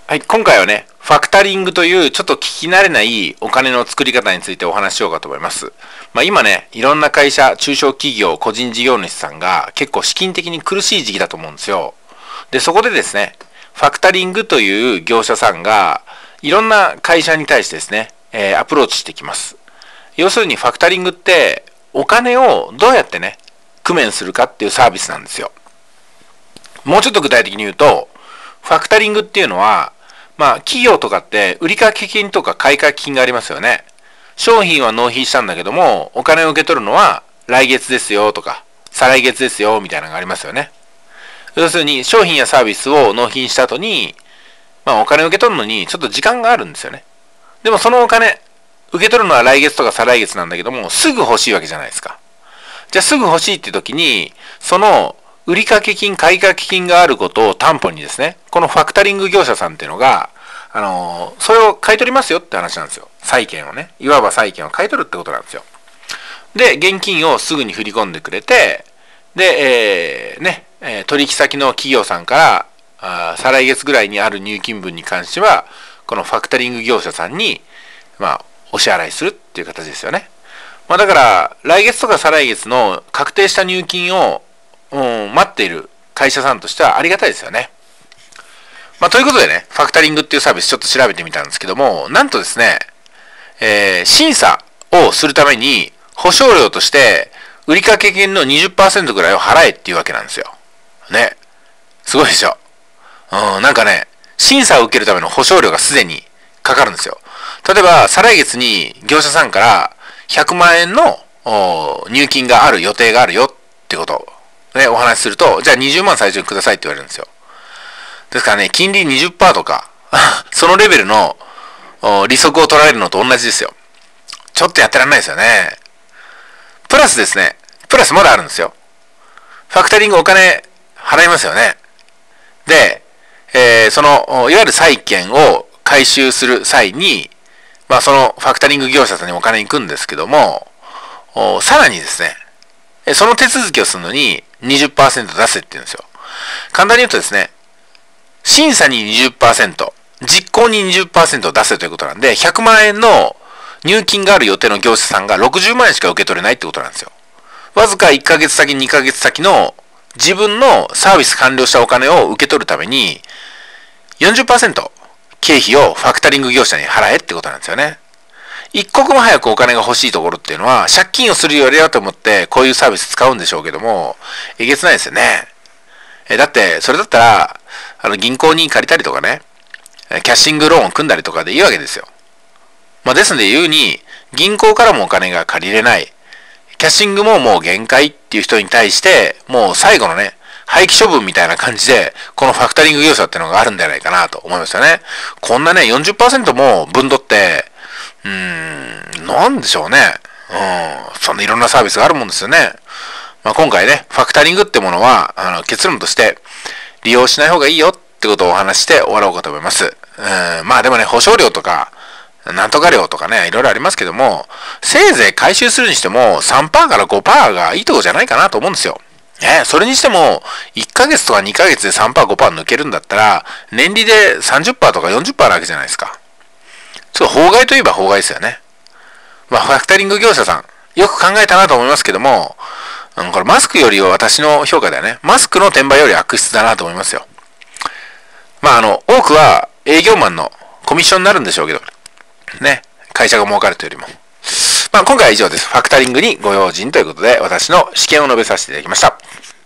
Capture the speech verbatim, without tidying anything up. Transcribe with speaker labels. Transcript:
Speaker 1: はい、今回はね、ファクタリングというちょっと聞き慣れないお金の作り方についてお話ししようかと思います。まあ今ね、いろんな会社、中小企業、個人事業主さんが結構資金的に苦しい時期だと思うんですよ。で、そこでですね、ファクタリングという業者さんがいろんな会社に対してですね、えー、アプローチしてきます。要するにファクタリングってお金をどうやってね、工面するかっていうサービスなんですよ。もうちょっと具体的に言うと、ファクタリングっていうのは、まあ、企業とかって売掛金とか買掛金がありますよね。商品は納品したんだけども、お金を受け取るのは来月ですよとか、再来月ですよみたいなのがありますよね。要するに商品やサービスを納品した後に、まあお金を受け取るのにちょっと時間があるんですよね。でもそのお金、受け取るのは来月とか再来月なんだけども、すぐ欲しいわけじゃないですか。じゃあすぐ欲しいって時に、その売掛金、買掛金があることを担保にですね、このファクタリング業者さんっていうのが、あのー、それを買い取りますよって話なんですよ。債券をね。いわば債券を買い取るってことなんですよ。で、現金をすぐに振り込んでくれて、で、えー、ね、えー、取引先の企業さんから、あ再来月ぐらいにある入金分に関しては、このファクタリング業者さんに、まあ、お支払いするっていう形ですよね。まあだから、来月とか再来月の確定した入金を、うん、待っている会社さんとしてはありがたいですよね。まあということでね、ファクタリングっていうサービスちょっと調べてみたんですけども、なんとですね、えー、審査をするために保証料として売掛金の にじゅっパーセント ぐらいを払えっていうわけなんですよ。ね。すごいでしょ。うん、なんかね、審査を受けるための保証料がすでにかかるんですよ。例えば、再来月に業者さんからひゃくまんえんの入金がある予定があるよってことを、ね、お話しすると、じゃあにじゅうまん最初にくださいって言われるんですよ。ですからね、金利 にじゅっパーセント とか、そのレベルの利息を取られるのと同じですよ。ちょっとやってらんないですよね。プラスですね、プラスまだあるんですよ。ファクタリングお金払いますよね。で、えー、その、いわゆる債券を回収する際に、まあそのファクタリング業者さんにお金行くんですけども、さらにですね、その手続きをするのに にじゅっパーセント 出せって言うんですよ。簡単に言うとですね、審査に にじゅっパーセント、実行に にじゅっパーセント を出せということなんで、ひゃくまんえんの入金がある予定の業者さんがろくじゅうまんえんしか受け取れないってことなんですよ。わずかいっかげつ先、にかげつ先の自分のサービス完了したお金を受け取るために、よんじゅっパーセント 経費をファクタリング業者に払えってことなんですよね。一刻も早くお金が欲しいところっていうのは、借金をするよりだと思ってこういうサービス使うんでしょうけども、えげつないですよね。えだって、それだったら、あの銀行に借りたりとかね、キャッシングローンを組んだりとかでいいわけですよ。まあですので言うに、銀行からもお金が借りれない、キャッシングももう限界っていう人に対して、もう最後のね、廃棄処分みたいな感じで、このファクタリング業者っていうのがあるんじゃないかなと思いましたね。こんなね、よんじゅっパーセント も分取って、うーん、なんでしょうね。うん、そんないろんなサービスがあるもんですよね。まあ、今回ね、ファクタリングってものは、あの結論として、利用しない方がいいよってことをお話して終わろうかと思います。うん、まあでもね、保証料とか、なんとか料とかね、いろいろありますけども、せいぜい回収するにしても さんパーセント から ごパーセント がいいとこじゃないかなと思うんですよ。ね、それにしても、いっかげつとかにかげつで さんパーセント、ごパーセント 抜けるんだったら、年利で さんじゅっパーセント とか よんじゅっパーセント なわけじゃないですか。ちょっと法外といえば法外ですよね。まあ、ファクタリング業者さん、よく考えたなと思いますけども、うん、これマスクよりは私の評価ではね、マスクの転売より悪質だなと思いますよ。まあ、あの、多くは営業マンのコミッションになるんでしょうけど、ね、会社が儲かるというよりも。まあ、今回は以上です。ファクタリングにご用心ということで、私の試験を述べさせていただきました。